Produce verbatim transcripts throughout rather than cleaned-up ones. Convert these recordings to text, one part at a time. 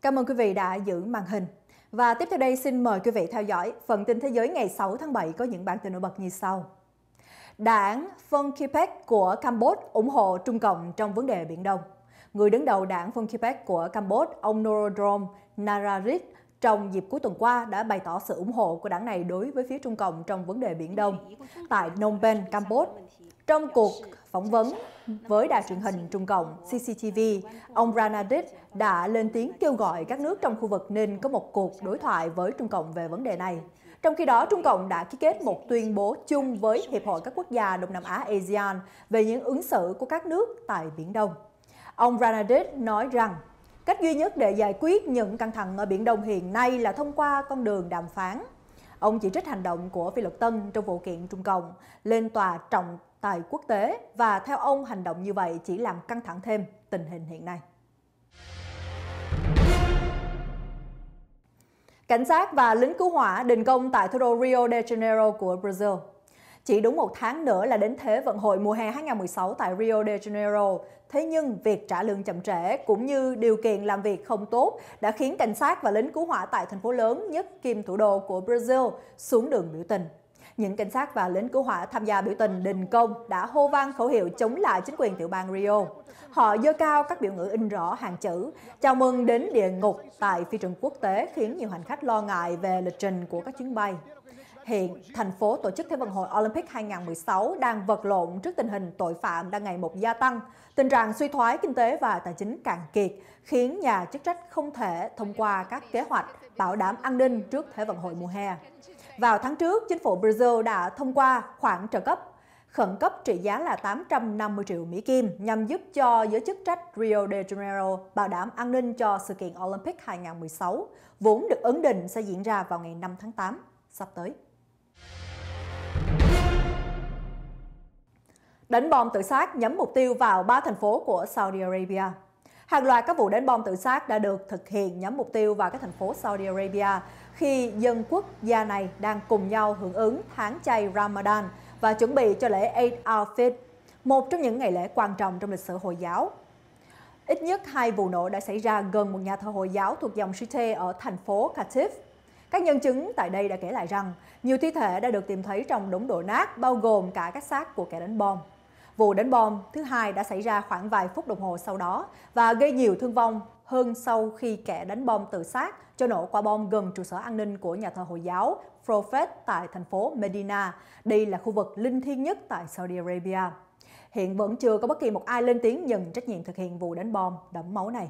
Cảm ơn quý vị đã giữ màn hình. Và tiếp theo đây xin mời quý vị theo dõi phần tin thế giới ngày sáu tháng bảy có những bản tin nổi bật như sau. Đảng Funkipec của Campuchia ủng hộ Trung Cộng trong vấn đề Biển Đông. Người đứng đầu đảng Funkipec của Campuchia, ông Norodom Nararit, trong dịp cuối tuần qua đã bày tỏ sự ủng hộ của đảng này đối với phía Trung Cộng trong vấn đề Biển Đông. Tại Phnom Penh, Campuchia, trong cuộc phỏng vấn với đài truyền hình Trung Cộng xê xê tê vê, ông Ranadit đã lên tiếng kêu gọi các nước trong khu vực nên có một cuộc đối thoại với Trung Cộng về vấn đề này. Trong khi đó, Trung Cộng đã ký kết một tuyên bố chung với Hiệp hội các quốc gia Đông Nam Á a sê an về những ứng xử của các nước tại Biển Đông. Ông Ranadit nói rằng, cách duy nhất để giải quyết những căng thẳng ở Biển Đông hiện nay là thông qua con đường đàm phán. Ông chỉ trích hành động của phi luật Tân trong vụ kiện Trung Cộng lên tòa trọng tài quốc tế và theo ông hành động như vậy chỉ làm căng thẳng thêm tình hình hiện nay. Cảnh sát và lính cứu hỏa đình công tại thủ đô Rio de Janeiro của Brazil. Chỉ đúng một tháng nữa là đến Thế vận hội mùa hè hai không một sáu tại Rio de Janeiro. Thế nhưng việc trả lương chậm trễ cũng như điều kiện làm việc không tốt đã khiến cảnh sát và lính cứu hỏa tại thành phố lớn nhất kim thủ đô của Brazil xuống đường biểu tình. Những cảnh sát và lính cứu hỏa tham gia biểu tình đình công đã hô vang khẩu hiệu chống lại chính quyền tiểu bang Rio. Họ giơ cao các biểu ngữ in rõ hàng chữ chào mừng đến địa ngục tại phi trường quốc tế, khiến nhiều hành khách lo ngại về lịch trình của các chuyến bay. Hiện, thành phố tổ chức Thế vận hội Olympic hai không một sáu đang vật lộn trước tình hình tội phạm đang ngày một gia tăng, tình trạng suy thoái kinh tế và tài chính cạn kiệt, khiến nhà chức trách không thể thông qua các kế hoạch bảo đảm an ninh trước Thế vận hội mùa hè. Vào tháng trước, chính phủ Brazil đã thông qua khoản trợ cấp khẩn cấp trị giá là tám trăm năm mươi triệu Mỹ Kim nhằm giúp cho giới chức trách Rio de Janeiro bảo đảm an ninh cho sự kiện Olympic hai không một sáu, vốn được ấn định sẽ diễn ra vào ngày năm tháng tám sắp tới. Đánh bom tự sát nhắm mục tiêu vào ba thành phố của Saudi Arabia. Hàng loạt các vụ đánh bom tự sát đã được thực hiện nhắm mục tiêu vào các thành phố Saudi Arabia khi dân quốc gia này đang cùng nhau hưởng ứng tháng chay Ramadan và chuẩn bị cho lễ Eid al-Fitr, một trong những ngày lễ quan trọng trong lịch sử Hồi giáo. Ít nhất hai vụ nổ đã xảy ra gần một nhà thờ Hồi giáo thuộc dòng Shiite ở thành phố Qatif. Các nhân chứng tại đây đã kể lại rằng nhiều thi thể đã được tìm thấy trong đống đổ nát, bao gồm cả các xác của kẻ đánh bom. Vụ đánh bom thứ hai đã xảy ra khoảng vài phút đồng hồ sau đó và gây nhiều thương vong hơn sau khi kẻ đánh bom tự sát cho nổ quả bom gần trụ sở an ninh của nhà thờ Hồi giáo Prophet tại thành phố Medina. Đây là khu vực linh thiêng nhất tại Saudi Arabia. Hiện vẫn chưa có bất kỳ một ai lên tiếng nhận trách nhiệm thực hiện vụ đánh bom đẫm máu này.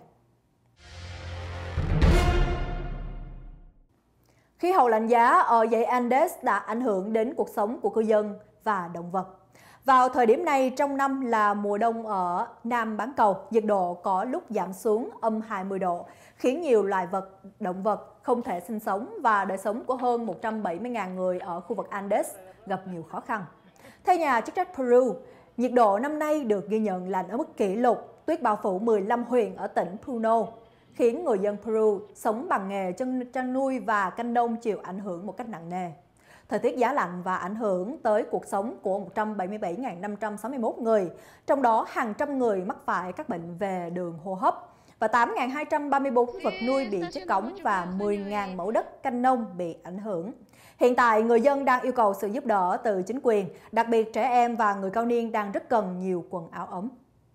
Khí hậu lạnh giá ở dãy Andes đã ảnh hưởng đến cuộc sống của cư dân và động vật. Vào thời điểm này trong năm là mùa đông ở Nam bán cầu, nhiệt độ có lúc giảm xuống âm hai mươi độ, khiến nhiều loài vật, động vật không thể sinh sống và đời sống của hơn một trăm bảy mươi nghìn người ở khu vực Andes gặp nhiều khó khăn. Theo nhà chức trách Peru, nhiệt độ năm nay được ghi nhận lạnh ở mức kỷ lục, tuyết bao phủ mười lăm huyện ở tỉnh Puno, khiến người dân Peru sống bằng nghề chăn nuôi và canh nông chịu ảnh hưởng một cách nặng nề. Thời tiết giá lạnh và ảnh hưởng tới cuộc sống của một trăm bảy mươi bảy nghìn năm trăm sáu mươi mốt người, trong đó hàng trăm người mắc phải các bệnh về đường hô hấp và tám nghìn hai trăm ba mươi tư vật nuôi bị chết cóng và mười nghìn mẫu đất canh nông bị ảnh hưởng. Hiện tại, người dân đang yêu cầu sự giúp đỡ từ chính quyền, đặc biệt trẻ em và người cao niên đang rất cần nhiều quần áo ấm.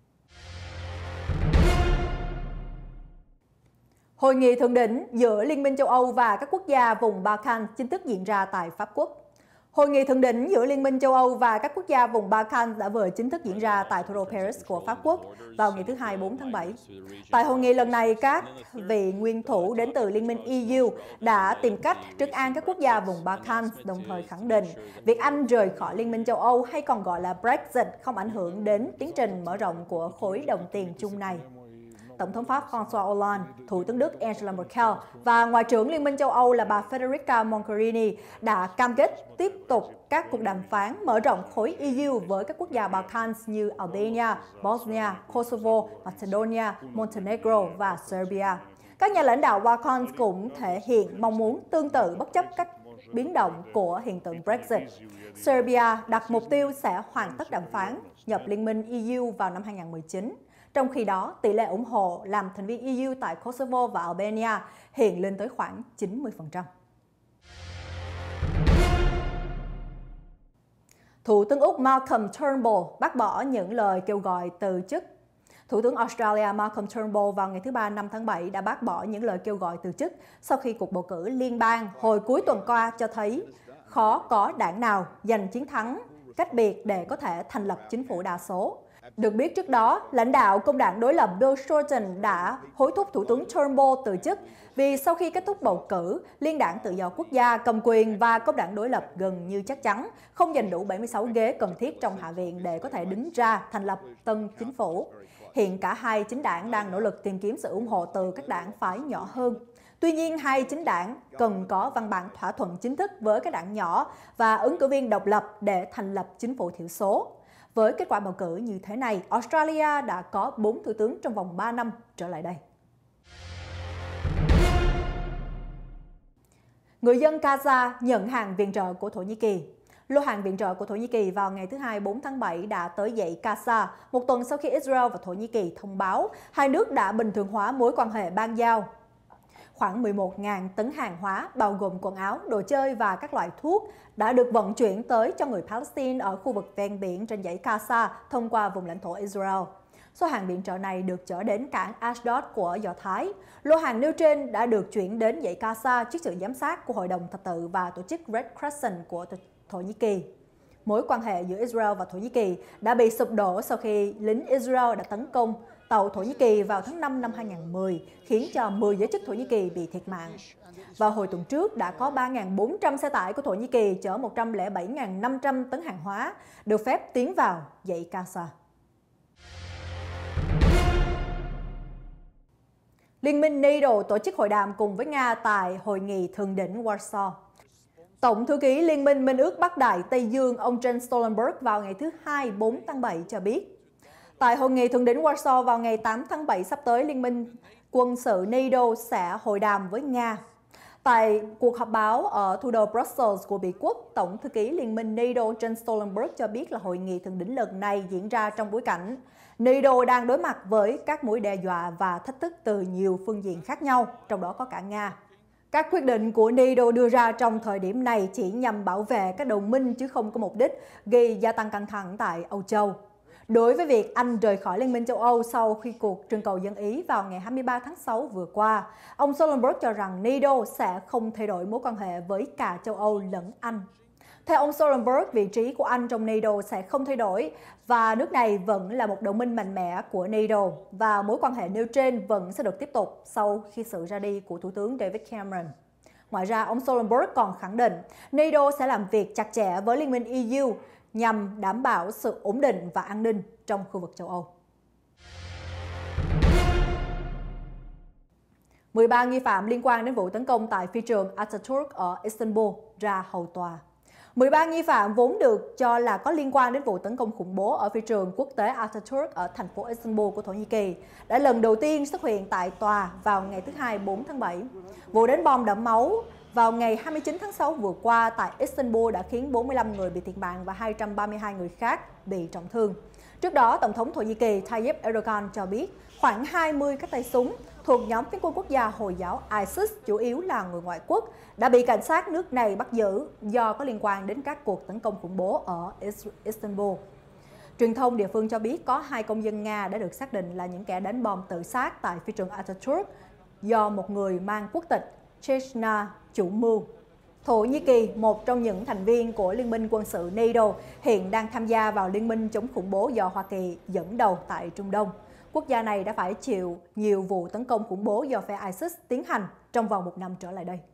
Hội nghị thượng đỉnh giữa Liên minh châu Âu và các quốc gia vùng Balkan chính thức diễn ra tại Pháp Quốc. Hội nghị thượng đỉnh giữa Liên minh châu Âu và các quốc gia vùng Balkan đã vừa chính thức diễn ra tại thủ đô Paris của Pháp Quốc vào ngày thứ Hai bốn tháng bảy. Tại hội nghị lần này, các vị nguyên thủ đến từ Liên minh e u đã tìm cách trấn an các quốc gia vùng Balkan, đồng thời khẳng định việc Anh rời khỏi Liên minh châu Âu hay còn gọi là Brexit không ảnh hưởng đến tiến trình mở rộng của khối đồng tiền chung này. Tổng thống Pháp François Hollande, Thủ tướng Đức Angela Merkel và Ngoại trưởng Liên minh châu Âu là bà Federica Mogherini đã cam kết tiếp tục các cuộc đàm phán mở rộng khối e u với các quốc gia Balkans như Albania, Bosnia, Kosovo, Macedonia, Montenegro và Serbia. Các nhà lãnh đạo Balkans cũng thể hiện mong muốn tương tự bất chấp các biến động của hiện tượng Brexit. Serbia đặt mục tiêu sẽ hoàn tất đàm phán nhập Liên minh e u vào năm hai không một chín. Trong khi đó, tỷ lệ ủng hộ làm thành viên e u tại Kosovo và Albania hiện lên tới khoảng chín mươi phần trăm. Thủ tướng Úc Malcolm Turnbull bác bỏ những lời kêu gọi từ chức. Thủ tướng Australia Malcolm Turnbull vào ngày thứ Ba năm tháng bảy đã bác bỏ những lời kêu gọi từ chức sau khi cuộc bầu cử liên bang hồi cuối tuần qua cho thấy khó có đảng nào giành chiến thắng cách biệt để có thể thành lập chính phủ đa số. Được biết trước đó, lãnh đạo công đảng đối lập Bill Shorten đã hối thúc Thủ tướng Turnbull từ chức vì sau khi kết thúc bầu cử, Liên đảng Tự do Quốc gia cầm quyền và công đảng đối lập gần như chắc chắn không giành đủ bảy mươi sáu ghế cần thiết trong Hạ viện để có thể đứng ra thành lập tân chính phủ. Hiện cả hai chính đảng đang nỗ lực tìm kiếm sự ủng hộ từ các đảng phái nhỏ hơn. Tuy nhiên, hai chính đảng cần có văn bản thỏa thuận chính thức với các đảng nhỏ và ứng cử viên độc lập để thành lập chính phủ thiểu số. Với kết quả bầu cử như thế này, Australia đã có bốn thủ tướng trong vòng ba năm trở lại đây. Người dân Gaza nhận hàng viện trợ của Thổ Nhĩ Kỳ. Lô hàng viện trợ của Thổ Nhĩ Kỳ vào ngày thứ Hai bốn tháng bảy đã tới dãy Gaza, một tuần sau khi Israel và Thổ Nhĩ Kỳ thông báo hai nước đã bình thường hóa mối quan hệ ban giao. Khoảng mười một nghìn tấn hàng hóa, bao gồm quần áo, đồ chơi và các loại thuốc, đã được vận chuyển tới cho người Palestine ở khu vực ven biển trên dãy Gaza thông qua vùng lãnh thổ Israel. Số hàng viện trợ này được chở đến cảng Ashdod của Do Thái. Lô hàng nêu trên đã được chuyển đến dãy Gaza trước sự giám sát của Hội đồng Thập tự và tổ chức Red Crescent của Thổ Nhĩ Kỳ. Mối quan hệ giữa Israel và Thổ Nhĩ Kỳ đã bị sụp đổ sau khi lính Israel đã tấn công tàu Thổ Nhĩ Kỳ vào tháng năm năm hai nghìn không trăm mười, khiến cho mười giới chức Thổ Nhĩ Kỳ bị thiệt mạng. Vào hồi tuần trước, đã có ba nghìn bốn trăm xe tải của Thổ Nhĩ Kỳ chở một trăm lẻ bảy nghìn năm trăm tấn hàng hóa được phép tiến vào dãy Gaza. Liên minh NATO tổ chức hội đàm cùng với Nga tại Hội nghị Thượng đỉnh Warsaw. Tổng thư ký Liên minh Minh ước Bắc Đại Tây Dương ông Jens Stoltenberg vào ngày thứ Hai bốn tháng bảy cho biết, tại Hội nghị Thượng đỉnh Warsaw vào ngày tám tháng bảy sắp tới, Liên minh quân sự NATO sẽ hội đàm với Nga. Tại cuộc họp báo ở thủ đô Brussels của Bỉ Quốc, Tổng thư ký Liên minh NATO Jens Stoltenberg cho biết là hội nghị thượng đỉnh lần này diễn ra trong bối cảnh NATO đang đối mặt với các mối đe dọa và thách thức từ nhiều phương diện khác nhau, trong đó có cả Nga. Các quyết định của NATO đưa ra trong thời điểm này chỉ nhằm bảo vệ các đồng minh chứ không có mục đích gây gia tăng căng thẳng tại Âu Châu. Đối với việc Anh rời khỏi Liên minh châu Âu sau khi cuộc trưng cầu dân Ý vào ngày hai mươi ba tháng sáu vừa qua, ông Stoltenberg cho rằng NATO sẽ không thay đổi mối quan hệ với cả châu Âu lẫn Anh. Theo ông Stoltenberg, vị trí của Anh trong NATO sẽ không thay đổi và nước này vẫn là một đồng minh mạnh mẽ của NATO và mối quan hệ nêu trên vẫn sẽ được tiếp tục sau khi sự ra đi của Thủ tướng David Cameron. Ngoài ra, ông Stoltenberg còn khẳng định NATO sẽ làm việc chặt chẽ với Liên minh e u nhằm đảm bảo sự ổn định và an ninh trong khu vực châu Âu. mười ba nghi phạm liên quan đến vụ tấn công tại phi trường Atatürk ở Istanbul ra hầu tòa. mười ba nghi phạm vốn được cho là có liên quan đến vụ tấn công khủng bố ở phi trường quốc tế Atatürk ở thành phố Istanbul của Thổ Nhĩ Kỳ đã lần đầu tiên xuất hiện tại tòa vào ngày thứ Hai bốn tháng bảy. Vụ đánh bom đẫm máu vào ngày hai mươi chín tháng sáu vừa qua tại Istanbul đã khiến bốn mươi lăm người bị thiệt mạng và hai trăm ba mươi hai người khác bị trọng thương. Trước đó, Tổng thống Thổ Nhĩ Kỳ Tayyip Erdogan cho biết khoảng hai mươi các tay súng thuộc nhóm phiến quân quốc gia Hồi giáo ISIS, chủ yếu là người ngoại quốc, đã bị cảnh sát nước này bắt giữ do có liên quan đến các cuộc tấn công khủng bố ở Istanbul. Truyền thông địa phương cho biết có hai công dân Nga đã được xác định là những kẻ đánh bom tự sát tại phi trường Atatürk do một người mang quốc tịch Chechnya chủ mưu. Thổ Nhĩ Kỳ, một trong những thành viên của Liên minh quân sự NATO, hiện đang tham gia vào liên minh chống khủng bố do Hoa Kỳ dẫn đầu tại Trung Đông. Quốc gia này đã phải chịu nhiều vụ tấn công khủng bố do phe ISIS tiến hành trong vòng một năm trở lại đây.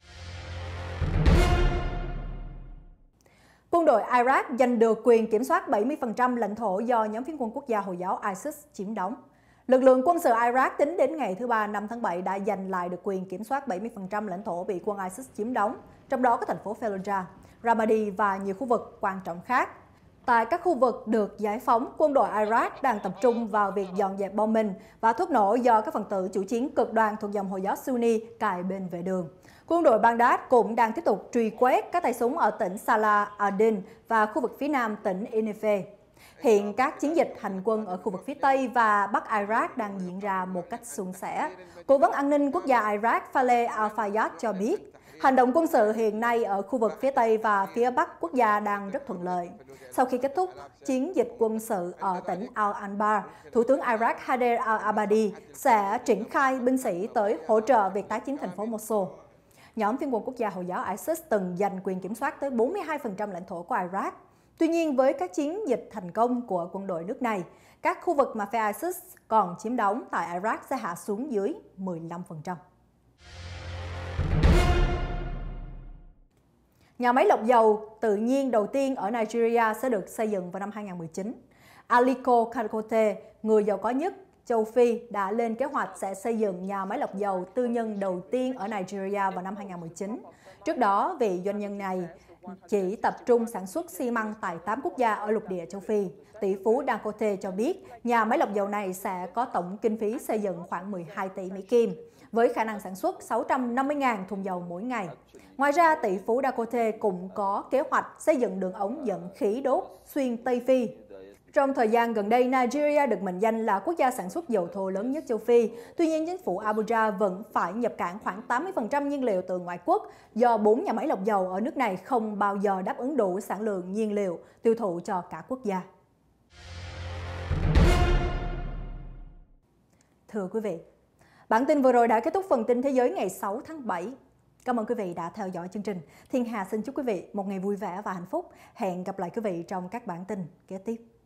Quân đội Iraq giành được quyền kiểm soát bảy mươi phần trăm lãnh thổ do nhóm phiến quân quốc gia Hồi giáo ISIS chiếm đóng. Lực lượng quân sự Iraq tính đến ngày thứ Ba năm tháng bảy đã giành lại được quyền kiểm soát bảy mươi phần trăm lãnh thổ bị quân ISIS chiếm đóng, trong đó có thành phố Fallujah, Ramadi và nhiều khu vực quan trọng khác. Tại các khu vực được giải phóng, quân đội Iraq đang tập trung vào việc dọn dẹp bom mìn và thuốc nổ do các phần tử chủ chiến cực đoan thuộc dòng Hồi giáo Sunni cài bên vệ đường. Quân đội Baghdad cũng đang tiếp tục truy quét các tay súng ở tỉnh Salah ad-Din và khu vực phía nam tỉnh Nineveh. Hiện các chiến dịch hành quân ở khu vực phía Tây và Bắc Iraq đang diễn ra một cách suôn sẻ. Cố vấn an ninh quốc gia Iraq Faleh Al-Fayyad cho biết, hành động quân sự hiện nay ở khu vực phía Tây và phía Bắc quốc gia đang rất thuận lợi. Sau khi kết thúc chiến dịch quân sự ở tỉnh Al-Anbar, Thủ tướng Iraq Haider al-Abadi sẽ triển khai binh sĩ tới hỗ trợ việc tái chiếm thành phố Mosul. Nhóm phiến quân quốc gia Hồi giáo ISIS từng giành quyền kiểm soát tới bốn mươi hai phần trăm lãnh thổ của Iraq. Tuy nhiên, với các chiến dịch thành công của quân đội nước này, các khu vực mà phe ISIS còn chiếm đóng tại Iraq sẽ hạ xuống dưới mười lăm phần trăm. Nhà máy lọc dầu tự nhiên đầu tiên ở Nigeria sẽ được xây dựng vào năm hai nghìn không trăm mười chín. Aliko Dangote, người giàu có nhất châu Phi, đã lên kế hoạch sẽ xây dựng nhà máy lọc dầu tư nhân đầu tiên ở Nigeria vào năm hai nghìn không trăm mười chín. Trước đó, vị doanh nhân này chỉ tập trung sản xuất xi măng tại tám quốc gia ở lục địa châu Phi. Tỷ phú Dangote cho biết nhà máy lọc dầu này sẽ có tổng kinh phí xây dựng khoảng mười hai tỷ Mỹ Kim, với khả năng sản xuất sáu trăm năm mươi nghìn thùng dầu mỗi ngày. Ngoài ra, tỷ phú Dangote cũng có kế hoạch xây dựng đường ống dẫn khí đốt xuyên Tây Phi. Trong thời gian gần đây, Nigeria được mệnh danh là quốc gia sản xuất dầu thô lớn nhất châu Phi. Tuy nhiên, chính phủ Abuja vẫn phải nhập cảng khoảng tám mươi phần trăm nhiên liệu từ ngoại quốc do bốn nhà máy lọc dầu ở nước này không bao giờ đáp ứng đủ sản lượng nhiên liệu tiêu thụ cho cả quốc gia. Thưa quý vị, bản tin vừa rồi đã kết thúc phần tin Thế giới ngày sáu tháng bảy. Cảm ơn quý vị đã theo dõi chương trình. Thiên Hà xin chúc quý vị một ngày vui vẻ và hạnh phúc. Hẹn gặp lại quý vị trong các bản tin kế tiếp.